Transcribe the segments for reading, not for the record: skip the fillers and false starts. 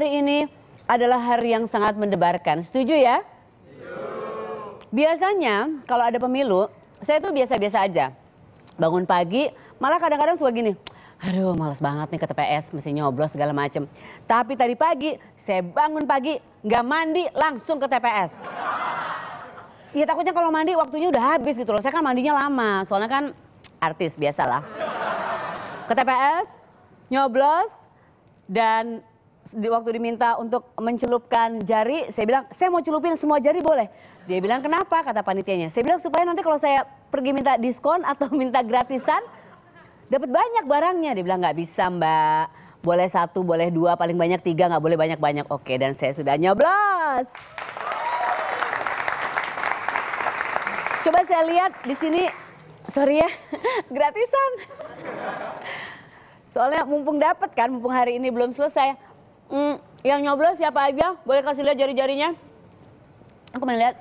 hari ini adalah hari yang sangat mendebarkan. Setuju ya? Biasanya kalau ada pemilu, saya tuh biasa-biasa aja. Bangun pagi, malah kadang-kadang suka gini. Aduh, malas banget nih ke TPS, mesti nyoblos segala macem. Tapi tadi pagi, saya bangun pagi, nggak mandi, langsung ke TPS. Ya takutnya kalau mandi waktunya udah habis gitu loh. Saya kan mandinya lama, soalnya kan artis biasalah. Ke TPS, nyoblos, dan waktu diminta untuk mencelupkan jari, saya bilang, saya mau celupin semua jari boleh? Dia bilang, kenapa? Kata panitianya. Saya bilang, supaya nanti kalau saya pergi minta diskon atau minta gratisan, dapat banyak barangnya. Dia bilang, nggak bisa mbak, boleh 1, boleh 2, paling banyak 3, nggak boleh banyak-banyak. Oke, dan saya sudah nyoblos. Coba saya lihat di sini, sorry ya, gratisan. Soalnya mumpung dapat kan, mumpung hari ini belum selesai. Yang nyoblos siapa aja? Boleh kasih lihat jari-jarinya? Aku mau lihat.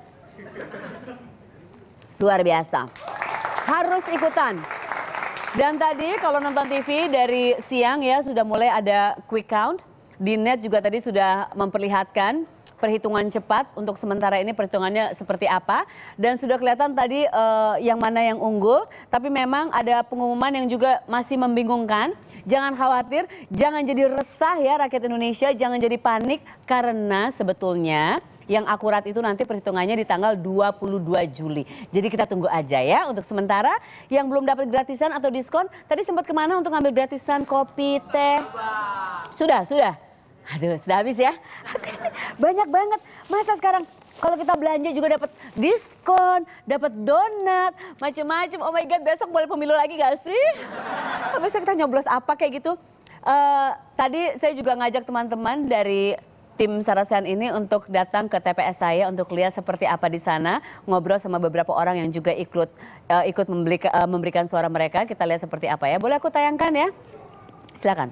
Luar biasa. Harus ikutan. Dan tadi kalau nonton TV dari siang ya sudah mulai ada quick count. Di net juga tadi sudah memperlihatkan perhitungan cepat. Untuk sementara ini perhitungannya seperti apa. Dan sudah kelihatan tadi yang mana yang unggul. Tapi memang ada pengumuman yang juga masih membingungkan. Jangan khawatir, jangan jadi resah ya rakyat Indonesia, jangan jadi panik. Karena sebetulnya yang akurat itu nanti perhitungannya di tanggal 22 Juli. Jadi kita tunggu aja ya. Untuk sementara yang belum dapat gratisan atau diskon, tadi sempat kemana untuk ngambil gratisan kopi, teh? Sudah. Aduh, sudah habis ya. Banyak banget. Masa sekarang kalau kita belanja juga dapat diskon, dapat donat, macam-macam. Oh my God, besok boleh pemilu lagi gak sih? Besok kita nyoblos apa kayak gitu. Tadi saya juga ngajak teman-teman dari tim Sarasen ini untuk datang ke TPS saya untuk lihat seperti apa di sana, ngobrol sama beberapa orang yang juga ikut memberikan suara mereka. Kita lihat seperti apa ya. Boleh aku tayangkan ya? Silakan.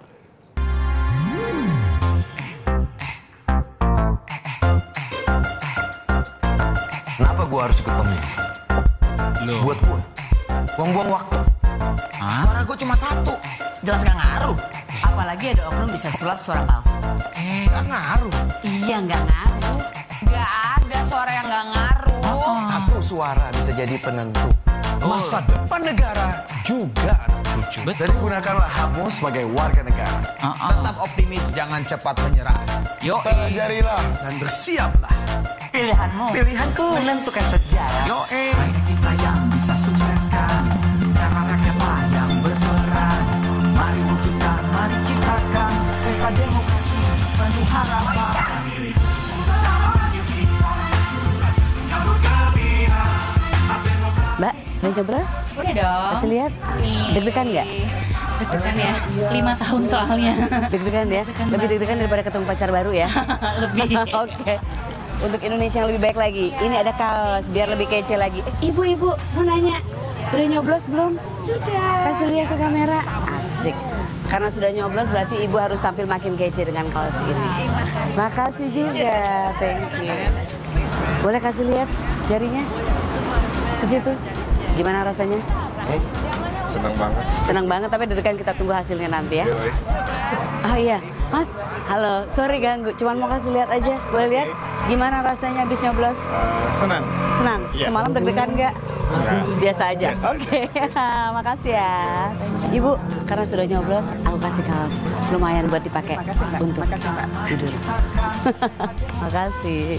Kenapa gue harus ikut pemilu? Buat gue, buang-buang waktu. Suara gue cuma 1, jelas gak ngaruh. Apalagi ada oknum bisa sulap suara palsu. Gak ngaruh. Iya gak ngaruh. Gak ada suara yang gak ngaruh. Satu suara bisa jadi penentu masa depan negara juga anak cucu. Jadi gunakanlah hakmu sebagai warga negara. Tetap optimis, jangan cepat menyerah. Pelajarilah dan bersiaplah. Pilihanku menentukan sejarah. Hanya kita yang bisa sukseskan, karena rakyatlah yang berperan. Mari wujudkan, mari ciptakan pesta demokrasi penuh harapan. Mbak, mau nyoblos? Udah dong. Kasih lihat. Deg-degan nggak? Deg-degan ya, 5 tahun soalnya. Deg-degan ya? Lebih deg-degan daripada ketemu pacar baru ya? Lebih. Oke. Untuk Indonesia yang lebih baik lagi, ini ada kaos biar lebih kece lagi. Ibu-ibu mau nanya, udah nyoblos belum? Sudah. Kasih lihat ke kamera. Asik. Karena sudah nyoblos berarti ibu harus tampil makin kece dengan kaos ini. Makasih juga, thank you. Boleh kasih lihat jarinya? Ke situ. Gimana rasanya? Senang banget. Senang banget, tapi deg-degan, kita tunggu hasilnya nanti ya. Oh iya, Mas, halo, sorry ganggu, cuman mau kasih lihat aja. Boleh lihat gimana rasanya habis nyoblos? Senang. Senang? Iya. Semalam deg-degan nggak? Biasa aja? Oke, makasih ya. Ibu, karena sudah nyoblos, aku kasih kaos. Lumayan buat dipakai untuk tidur. Makasih.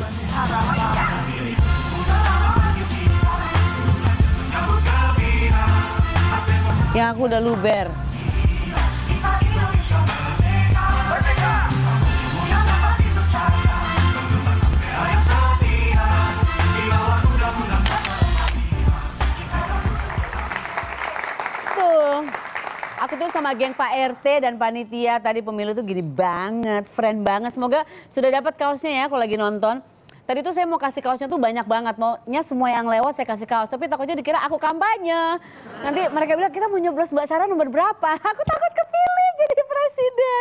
Yang aku udah luber. Aku tuh sama geng Pak RT dan panitia tadi pemilu tuh gini banget, friend banget. Semoga sudah dapat kaosnya ya kalau lagi nonton. Tadi tuh saya mau kasih kaosnya tuh banyak banget. Maunya semua yang lewat saya kasih kaos. Tapi takutnya dikira aku kampanye. Nanti mereka bilang kita mau nyoblos Mbak Sarah nomor berapa. Aku takut kepilih jadi presiden.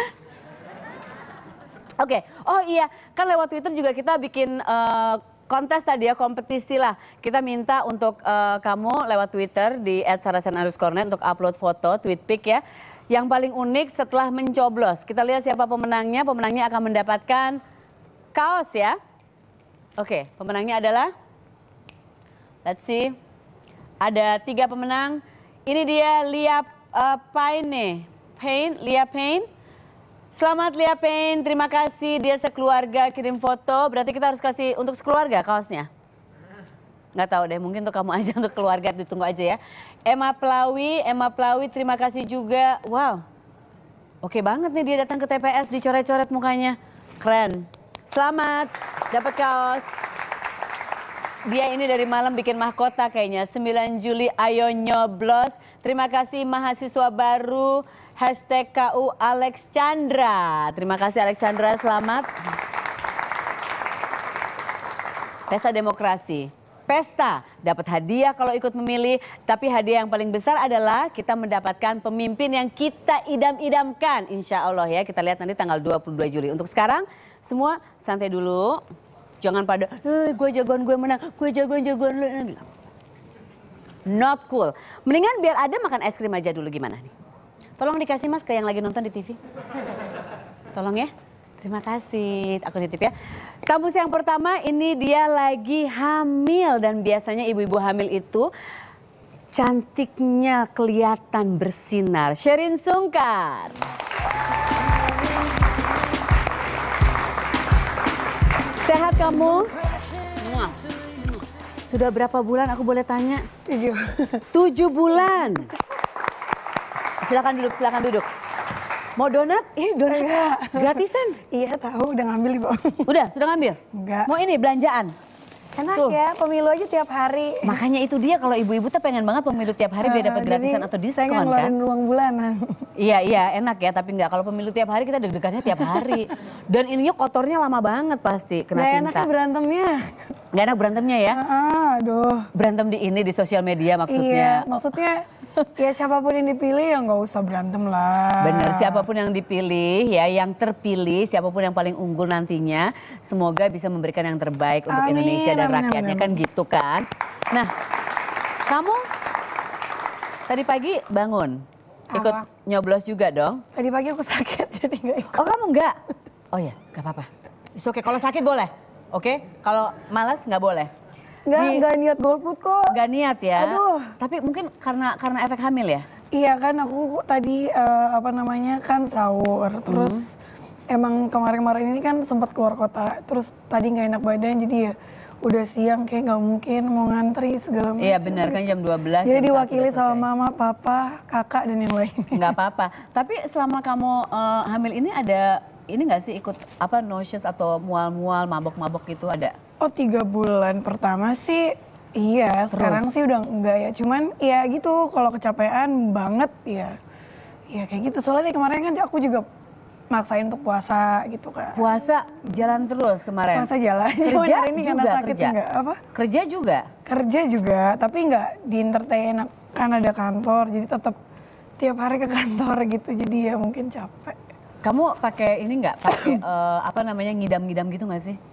Oke, oh iya. Kan lewat Twitter juga kita bikin kontes tadi ya, kompetisi lah. Kita minta untuk kamu lewat Twitter di @sarasen_net untuk upload foto, tweet pic ya. yang paling unik setelah mencoblos. Kita lihat siapa pemenangnya. Pemenangnya akan mendapatkan kaos ya. Oke, pemenangnya adalah, let's see. Ada 3 pemenang. Ini dia Lia Payne. Lia Payne. Selamat Lia Payne, terima kasih. Dia sekeluarga kirim foto. Berarti kita harus kasih untuk sekeluarga kaosnya. Nggak tahu deh, mungkin untuk kamu aja, untuk keluarga ditunggu aja ya. Emma Plawi, terima kasih juga. Wow, oke banget nih dia datang ke TPS, dicoret-coret mukanya. Keren. Selamat, dapat kaos. Dia ini dari malam bikin mahkota kayaknya. 9 Juli ayo nyoblos. Terima kasih mahasiswa baru. #KU Alex Chandra. Terima kasih Alex Chandra, selamat. Pesta demokrasi. Pesta dapat hadiah kalau ikut memilih, tapi hadiah yang paling besar adalah kita mendapatkan pemimpin yang kita idam-idamkan. Insya Allah ya, kita lihat nanti tanggal 22 Juli. Untuk sekarang semua santai dulu. Jangan pada, gue jagoan gue menang, gue jagoan lu. Not cool. Mendingan biar ada makan es krim aja dulu, gimana nih? Tolong dikasih mas ke yang lagi nonton di TV. Tolong ya. Terima kasih. Aku titip ya. Kampus yang pertama ini dia lagi hamil. Dan biasanya ibu-ibu hamil itu cantiknya kelihatan bersinar. Sherin Sungkar. Sehat kamu? Sudah berapa bulan aku boleh tanya? 7 bulan. Silakan duduk. Mau donat? Donat gratisan? Iya tahu, udah ngambil di bawah. Udah, sudah ngambil? Enggak. Mau ini belanjaan? Enak Tuh. ya, pemilu aja tiap hari. Makanya itu dia, kalau ibu-ibu tuh pengen banget pemilu tiap hari biar dapat gratisan atau diskon saya nggak kan? ngeluarin uang bulanan. Iya enak ya, tapi nggak kalau pemilu tiap hari kita deg-degannya tiap hari. Dan ininya kotornya lama banget pasti kena Nggak tinta. enaknya berantemnya. Gak enak berantemnya ya? Aduh. Berantem di ini, di sosial media maksudnya. Iya, maksudnya ya siapapun yang dipilih ya nggak usah berantem lah. Bener, siapapun yang dipilih ya, yang terpilih, siapapun yang paling unggul nantinya, semoga bisa memberikan yang terbaik untuk Amin, Indonesia dan amin, rakyatnya, amin. kan gitu kan. Nah, kamu tadi pagi bangun, ikut Apa? nyoblos juga dong? Tadi pagi aku sakit jadi nggak ikut. Oh kamu enggak? Oh ya, gak apa-apa. Oke, kalau sakit boleh, oke? Kalau malas nggak boleh? Nggak niat golput kok. Gak niat ya? Aduh. Tapi mungkin karena efek hamil ya? Iya kan aku tadi kan sahur, terus emang kemarin-kemarin ini kan sempat keluar kota, terus tadi nggak enak badan jadi ya udah siang kayak nggak mungkin mau ngantri segala macam. Iya benar kan jam 12. Jadi jam 1 diwakili udah sama selesai. mama, papa, kakak dan yang lainnya. Nggak apa-apa. Tapi selama kamu hamil ini ada ini nggak sih ikut apa nauseous atau mual-mual, mabok-mabok gitu ada? Oh 3 bulan pertama sih iya, sekarang sih udah enggak ya. Cuman ya gitu kalau kecapean banget ya. Ya kayak gitu, soalnya dari kemarin kan aku juga maksain untuk puasa gitu kan. Puasa jalan terus kemarin? Puasa jalan. Kerja Hari ini juga karena sakit kerja? enggak, apa? Kerja juga? Kerja juga, tapi nggak di entertain kan ada kantor, jadi tetap tiap hari ke kantor gitu, jadi ya mungkin capek. Kamu pakai ini nggak? Pakai apa namanya ngidam-ngidam gitu nggak sih?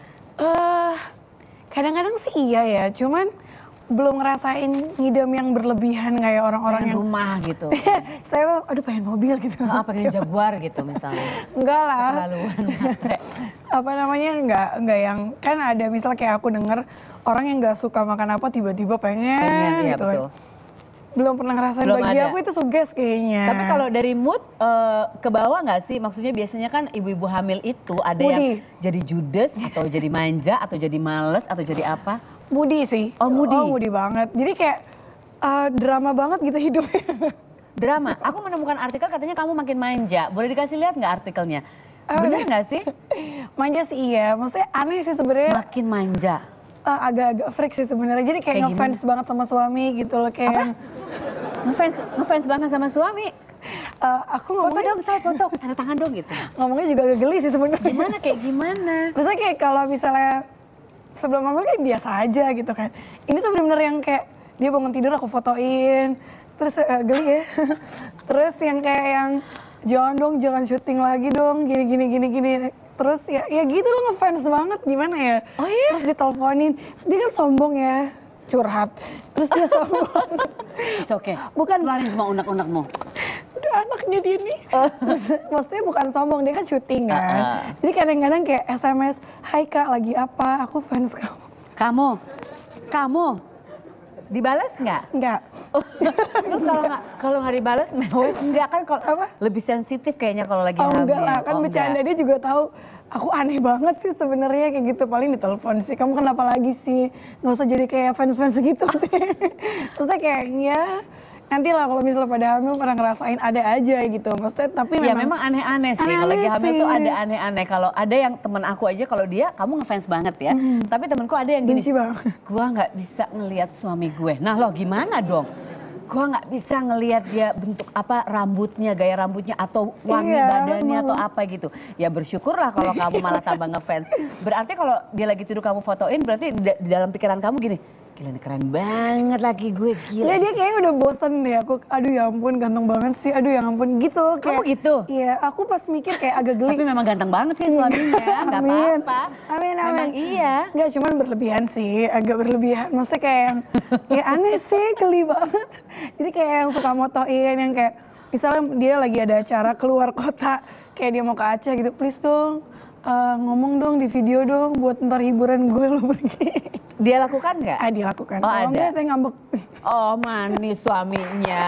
Kadang-kadang sih iya ya, cuman belum ngerasain ngidam yang berlebihan kayak orang-orang Pengen yang rumah gitu? saya aduh pengen mobil gitu. Pengen Jaguar gitu misalnya? Enggak lah. Keterlaluan. Apa namanya enggak yang kan ada misal kayak aku denger orang yang nggak suka makan apa tiba-tiba pengen Iya gitu. betul. Belum pernah ngerasain, Belum bagi ada. aku itu suges kayaknya. Tapi kalau dari mood ke bawah nggak sih? Maksudnya biasanya kan ibu-ibu hamil itu ada yang Moody. jadi judes atau jadi manja atau jadi males atau jadi apa? Moody sih. Oh, moody. Oh, moody banget. Jadi kayak drama banget gitu hidupnya. Drama. Aku menemukan artikel katanya kamu makin manja. Boleh dikasih lihat nggak artikelnya? Bener nggak sih? Manja sih iya. Maksudnya aneh sih sebenarnya. Makin manja. Agak-agak freak sih sebenarnya. Jadi kayak Kayak ngefans banget sama suami gitu loh kayak. Ngefans banget sama suami. Aku Foto ngomongnya, dong, saya foto. Tanda tangan dong gitu. ngomongnya juga agak geli sih sebenarnya. Gimana kayak gimana? Maksudnya kayak kalau misalnya sebelum hamil kayak biasa aja gitu kan. Ini tuh bener-bener yang kayak dia bangun tidur aku fotoin. Terus geli ya. Terus yang kayak yang jangan dong, jangan syuting lagi dong, gini. Terus ya gitu loh ngefans banget gimana ya. Oh iya? Terus diteleponin, terus dia kan sombong ya, curhat. Terus dia sombong. It's okay. Bukan. Keluarin semua unek-unekmu. Udah anaknya dia nih. Terus, maksudnya bukan sombong, dia kan syuting kan. Jadi kadang-kadang kayak SMS, hai Kak lagi apa, aku fans kamu. Kamu dibalas nggak? Enggak. Terus kalau nggak dibalas, enggak kan? Kalau lebih sensitif kayaknya kalau lagi hamil. Enggak lah, kan bercanda dia juga tahu. Aku aneh banget sih sebenarnya kayak gitu, paling ditelepon sih. Kamu kenapa lagi sih? Nggak usah jadi kayak fans-fans gitu. Terusnya kayaknya nanti lah kalau misalnya pada hamil pernah ngerasain ada aja gitu. Maksudnya tapi ya memang aneh-aneh sih. Kalau lagi hamil tuh ada aneh-aneh. Kalau ada yang temen aku aja, kalau dia kamu ngefans banget ya. Tapi temenku ada yang gini. Benci banget. Gua nggak bisa ngelihat suami gue. Nah lo gimana dong? Gua nggak bisa ngelihat dia bentuk apa rambutnya, gaya rambutnya atau wangi badannya atau apa gitu. Ya bersyukurlah kalau kamu malah tambah ngefans. Berarti kalau dia lagi tidur kamu fotoin, berarti di dalam pikiran kamu gini, gila ini keren banget lagi gue, gila. Ya dia kayaknya udah bosen deh, aku aduh ya ampun ganteng banget sih, aduh ya ampun gitu. Kamu gitu? Iya, aku pas mikir kayak agak geli. Tapi memang ganteng banget sih suaminya, gak apa-apa. Amin. Memang iya. Enggak, cuman berlebihan sih, agak berlebihan. Maksudnya kayak yang, ya aneh sih, geli banget. Jadi kayak yang suka motoin, yang kayak misalnya dia lagi ada acara keluar kota, kayak dia mau ke Aceh gitu, please dong ngomong dong di video dong buat ntar hiburan gue lo pergi. Dia lakukan nggak? Dia lakukan. Oh, kalau ada. enggak saya ngambek. Oh manis suaminya.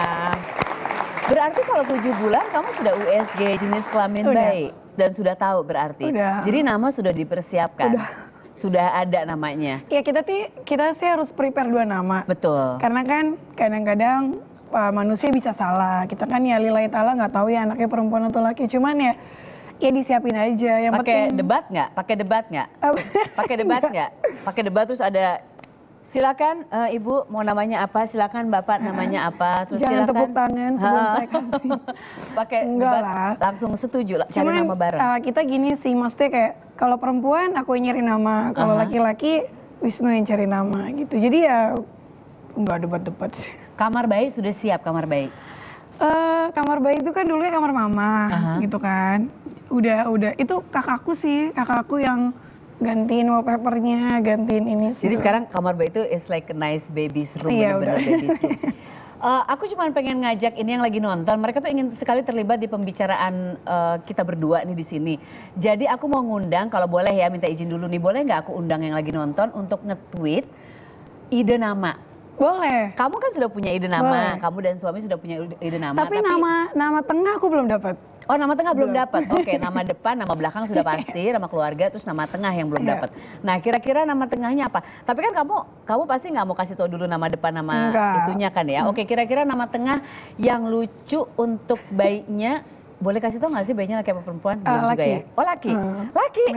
Berarti kalau 7 bulan kamu sudah USG jenis kelamin baik dan sudah tahu berarti. Udah. Jadi nama sudah dipersiapkan. Sudah ada namanya. Ya kita sih harus prepare 2 nama. Betul. Karena kan kadang-kadang manusia bisa salah. Kita kan ya lillahi ta'ala nggak tahu ya anaknya perempuan atau laki. Cuman ya disiapin aja. Yang pakai penting. debat nggak? Pakai debat nggak? Pakai debat nggak? Pakai debat terus ada. Silakan Ibu mau namanya apa? Silakan Bapak namanya apa? Terus jangan silakan tepuk tangan sebelum saya kasih. Pakai debat langsung setuju lah cari nama bareng. Kita gini sih, maksudnya kayak kalau perempuan aku yang nyari nama, kalau laki-laki Wisnu yang cari nama gitu. Jadi ya nggak debat-debat sih. Kamar bayi sudah siap kamar bayi? Kamar bayi itu kan dulunya kamar mama gitu kan. Udah itu kakakku yang gantiin wallpapernya, gantiin ini sih. Jadi sekarang kamar bayi itu is like a nice baby's room, Iya, bener-bener baby's room. Aku cuma pengen ngajak ini yang lagi nonton, mereka tuh ingin sekali terlibat di pembicaraan kita berdua nih di sini. Jadi aku mau ngundang, kalau boleh ya minta izin dulu nih, boleh nggak aku undang yang lagi nonton untuk nge-tweet ide nama? Boleh. Kamu kan sudah punya ide nama, kamu dan suami sudah punya ide nama. Tapi nama tengah aku belum dapat. Oh nama tengah belum dapat. Oke, nama depan, nama belakang sudah pasti, nama keluarga, terus nama tengah yang belum dapat. Nah kira-kira nama tengahnya apa? Tapi kan kamu pasti nggak mau kasih tahu dulu nama depan nama itunya kan ya. Oke, kira-kira nama tengah yang lucu untuk bayinya. Boleh kasih tau gak sih bayinya laki apa perempuan? Belum juga ya? Oh laki? Laki?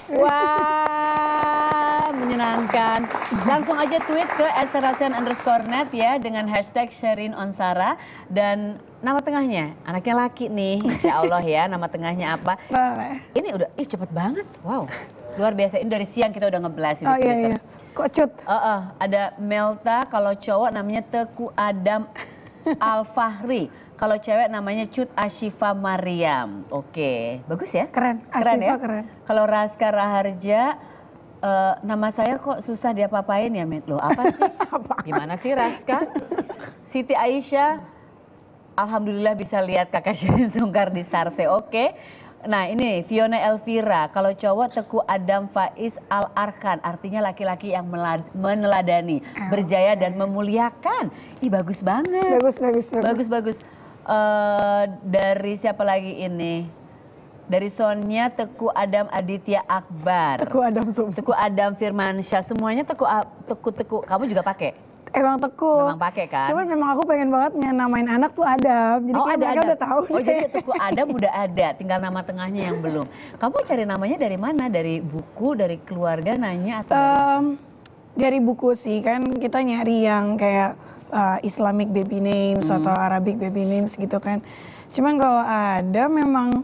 Wah menyenangkan. Langsung aja tweet ke @serasian_net ya dengan hashtag Sherin Onsara. Dan nama tengahnya, anaknya laki nih insya Allah ya, nama tengahnya apa? Boleh. Ini udah, cepet banget, wow. Luar biasa, ini dari siang kita udah ngeblas di Twitter. Iya. Kok cut? Ada Melta, kalau cowok namanya Teku Adam Al-Fahri. Kalau cewek namanya Cut Ashifa Mariam. Oke, bagus ya? Keren, keren ya? Keren. Kalau Raska Raharja, nama saya kok susah diapa-apain ya, Met? Loh apa sih? Gimana sih Raska? Siti Aisyah, alhamdulillah bisa lihat kakak Sherin Sungkar di Sarse. Oke. Nah ini Fiona Elvira, kalau cowok Teku Adam Faiz Al-Arkan, artinya laki-laki yang meneladani, berjaya dan memuliakan. Ih bagus banget. Bagus. Dari siapa lagi ini? Dari Sonia Teku Adam Aditya Akbar. Teku Adam Firmansyah, semuanya Teku. Kamu juga pakai? Emang Teku. Memang pakai kan? Cuman memang aku pengen banget namain anak tuh Adam. Jadi mereka udah tahu. Oh jadi Teku Adam udah ada, tinggal nama tengahnya yang belum. Kamu cari namanya dari mana? Dari buku, dari keluarga nanya atau dari buku sih, kan kita nyari yang kayak Islamic baby names atau Arabic baby names gitu kan. Cuman kalau ada memang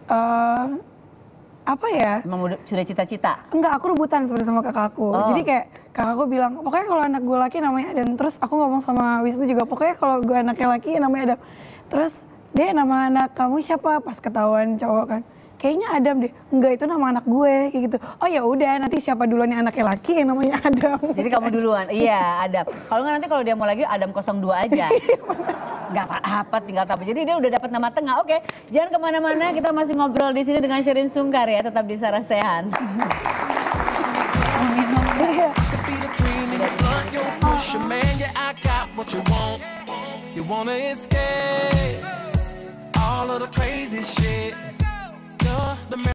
apa ya? Memang sudah cita-cita? Enggak, aku rebutan sebenarnya sama kakakku. Jadi kayak kakakku bilang, pokoknya kalau anak gue laki namanya Adam. Terus aku ngomong sama Wisnu juga, pokoknya kalau gue anaknya laki namanya Adam. Terus dia nama anak kamu siapa? Pas ketahuan cowok kan. kayaknya Adam deh. Enggak, itu nama anak gue kayak gitu. Oh ya udah, nanti siapa duluan yang anaknya laki yang namanya Adam. Jadi kamu duluan. Iya, Adam. Kalau nggak nanti kalau dia mau lagi Adam 02 aja. Nggak apa-apa, tinggal tahu. Jadi dia udah dapat nama tengah. Oke, jangan kemana-mana. Kita masih ngobrol di sini dengan Sherine Sungkar ya. Tetap di Sarasehan. You wanna escape all of the crazy shit. You're the